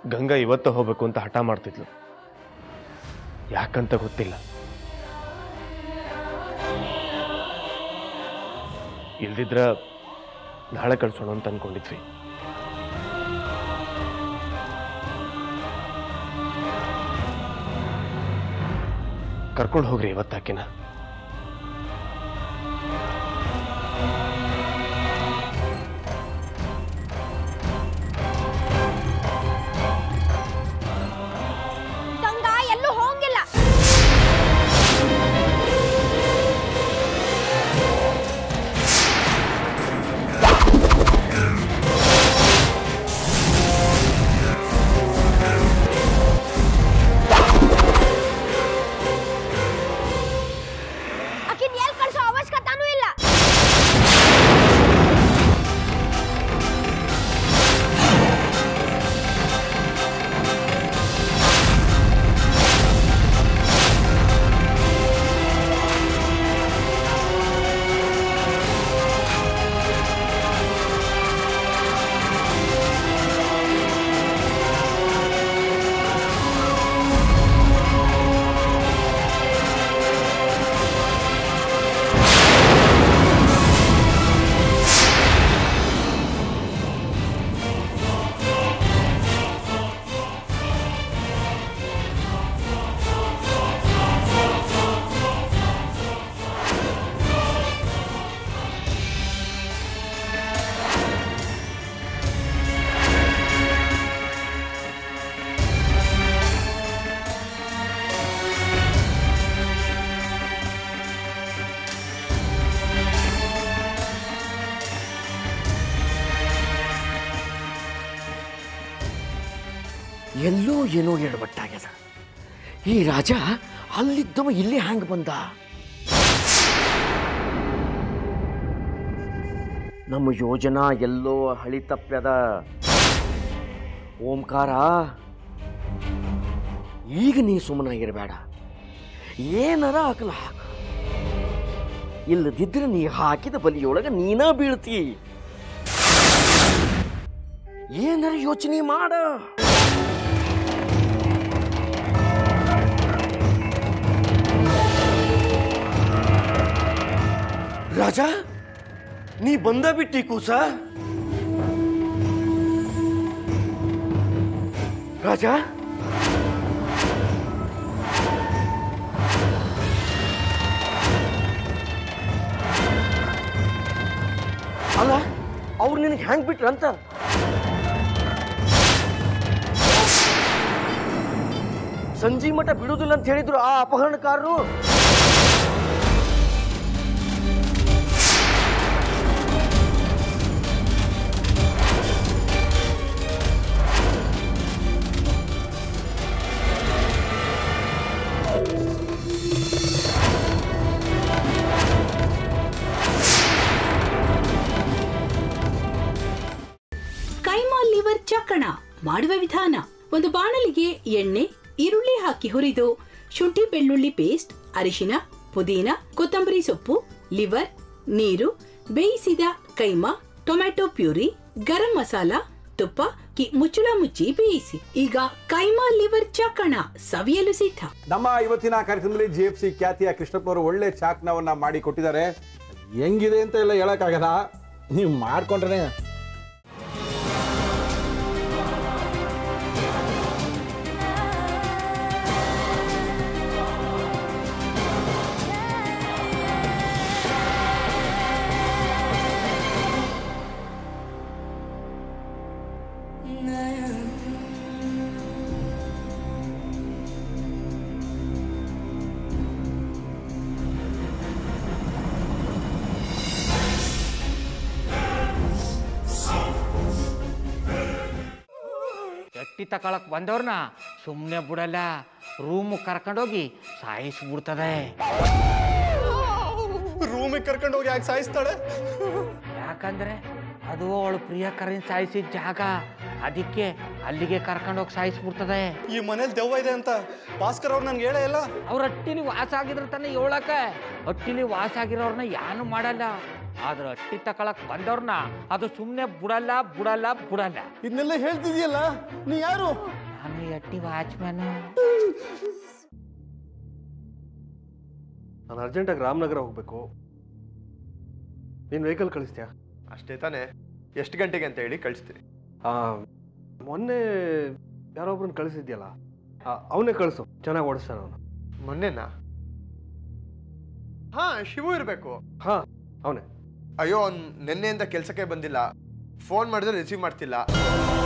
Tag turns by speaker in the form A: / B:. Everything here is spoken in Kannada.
A: ಗಂಗಾ ಇವತ್ತು ಹೋಗ್ಬೇಕು ಅಂತ ಹಠ ಮಾಡ್ತಿದ್ಲು. ಯಾಕಂತ ಗೊತ್ತಿಲ್ಲ. ಇಲ್ದಿದ್ರ ನಾಳೆ ಕಳ್ಸೋಣ ಅಂತ ಅನ್ಕೊಂಡಿದ್ವಿ. ಕರ್ಕೊಂಡು ಹೋಗ್ರಿ ಇವತ್ತಾಕಿನ.
B: ಎಲ್ಲೋ ಏನೋ ಎಡವಟ್ಟಾಗ್ಯದ. ಈ ರಾಜ ಅಲ್ಲಿದ್ದವ ಇಲ್ಲಿ ಹ್ಯಾಂಗ ಬಂದ? ನಮ್ಮ ಯೋಜನಾ ಎಲ್ಲೋ ಹಳಿ ತಪ್ಪ್ಯದ. ಓಂಕಾರ, ಈಗ ನೀ ಸುಮ್ಮನಾಗಿರಬೇಡ. ಏನಾರ ಹಾಕಲ ಹಾಕ. ಇಲ್ಲದಿದ್ರೆ ನೀ ಹಾಕಿದ ಬಲಿಯೊಳಗ ನೀನಾ ಬೀಳ್ತಿ. ಏನಾರ ಯೋಚನೆ ಮಾಡ. ರಾಜ, ನೀ ಬಂದ ಬಿಟ್ಟಿ ಕೂಸ. ರಾಜ, ಅಲ್ಲ ಅವ್ರು ನಿನಗೆ ಹ್ಯಾಂಗ್ ಬಿಟ್ರಂತ? ಸಂಜೆ ಮಠ ಬಿಡುದಿಲ್ಲ ಅಂತ ಹೇಳಿದ್ರು ಆ ಅಪಹರಣಕಾರರು.
C: ಕೈಮಾ ಲಿವರ್ ಚಕ್ಕಣ ಮಾಡುವ ವಿಧಾನ: ಒಂದು ಬಾಣಲಿಗೆ ಎಣ್ಣೆ, ಈರುಳ್ಳಿ ಹಾಕಿ ಹುರಿದು ಶುಂಠಿ ಬೆಳ್ಳುಳ್ಳಿ ಪೇಸ್ಟ್, ಅರಿಶಿನ, ಪುದೀನ, ಕೊತ್ತಂಬರಿ ಸೊಪ್ಪು, ಲಿವರ್, ನೀರು, ಬೇಯಿಸಿದ ಕೈಮಾ, ಟೊಮ್ಯಾಟೊ ಪ್ಯೂರಿ, ಗರಂ ಮಸಾಲ, ತುಪ್ಪ ಮುಚ್ಚಳ ಮುಚ್ಚಿ ಬೇಯಿಸಿ. ಈಗ ಕೈಮಾ ಲಿವರ್ ಚಾಕಣ ಸವಿಯಲು ಸಿದ್ಧ.
D: ನಮ್ಮ ಇವತ್ತಿನ ಕಾರ್ಯಕ್ರಮದಲ್ಲಿ GFC ಖ್ಯಾತಿಯ ಕೃಷ್ಣಪ್ಪನವರು ಒಳ್ಳೆ ಚಾಕ್ನವನ್ನ ಮಾಡಿ ಕೊಟ್ಟಿದ್ದಾರೆ. ಹೆಂಗಿದೆ ಅಂತ ಎಲ್ಲ ಹೇಳಕ್ಕಾಗಲ್ಲ, ನೀವು ಮಾಡ್ಕೊಂಡ್ರೆ.
E: ಎಟ್ಟಿ ತಕೊಳಕ್ ಬಂದವ್ರನ್ನ ಸುಮ್ಮನೆ ಬಿಡಲ್ಲ, ರೂಮ್ ಕರ್ಕೊಂಡೋಗಿ ಸಾಯಿಸ್ಬಿಡ್ತದೆ.
A: ರೂಮಿಗೆ ಕರ್ಕೊಂಡೋಗಿ ಯಾಕೆ ಸಾಯಿಸ್ತಾಳೆ?
E: ಯಾಕಂದ್ರೆ ಅದು ಅವಳು ಪ್ರಿಯಕರನ್ ಸಾಯಿಸಿದ ಜಾಗ, ಅದಕ್ಕೆ ಅಲ್ಲಿಗೆ ಕರ್ಕೊಂಡೋಗಿ ಸಾಯಿಸ್ಬಿಡ್ತದೆ.
A: ಈ ಮನೇಲಿ ದೆವ್ವ ಇದೆ ಅಂತ ಭಾಸ್ಕರ್ ಅವ್ರು ನನ್ಗೆ ಹೇಳೇ ಇಲ್ಲ.
E: ಅವ್ರ ಹಟ್ಟಿಲಿ ವಾಸ ಆಗಿದ್ರೆ ತಾನೆ ಹೇಳಕ. ಹಟ್ಟಿಲಿ ವಾಸ ಆಗಿರೋರ್ನ ಯಾನು ಮಾಡಲ್ಲ, ಆದ್ರೆ ಅಟ್ಟಿ ತಕೊಳಕ್ ಬಂದವ್ರನ್ನ ಅದು ಸುಮ್ಮನೆ ಬಿಡಲ್ಲ ಬಿಡಲ್ಲ ಬಿಡಲ್ಲ.
A: ಇದನ್ನೆಲ್ಲ ಹೇಳ್ತಿದ್ಯಲ್ಲ, ನೀ ಯಾರು?
E: ನಾನು ಅಟ್ಟಿ ವಾಚ್ಮ್ಯಾನು.
A: ನಾನು ಅರ್ಜೆಂಟಾಗಿ ರಾಮನಗರ ಹೋಗ್ಬೇಕು. ನೀನು ವೆಹಿಕಲ್ ಕಳಿಸ್ತೀಯಾ?
F: ಅಷ್ಟೇ ತಾನೇ. ಎಷ್ಟು ಗಂಟೆಗೆ ಅಂತ ಹೇಳಿ ಕಳಿಸ್ತೀನಿ.
A: ಮೊನ್ನೆ ಯಾರೊಬ್ರನ್ನ ಕಳಿಸಿದ್ಯಲ್ಲ, ಅವನೇ ಕಳಿಸು, ಚೆನ್ನಾಗಿ ಓಡಿಸ್ತಾನೆ ಅವನು.
F: ಮೊನ್ನೆನಾ? ಹಾ, ಶಿವು ಇರಬೇಕು.
A: ಹಾ, ಅವನೇ.
F: ಅಯ್ಯೋ, ಅವ್ನು ನಿನ್ನೆಯಿಂದ ಕೆಲಸಕ್ಕೆ ಬಂದಿಲ್ಲ. ಫೋನ್ ಮಾಡಿದ್ರೆ ರಿಸೀವ್ ಮಾಡ್ತಿಲ್ಲ.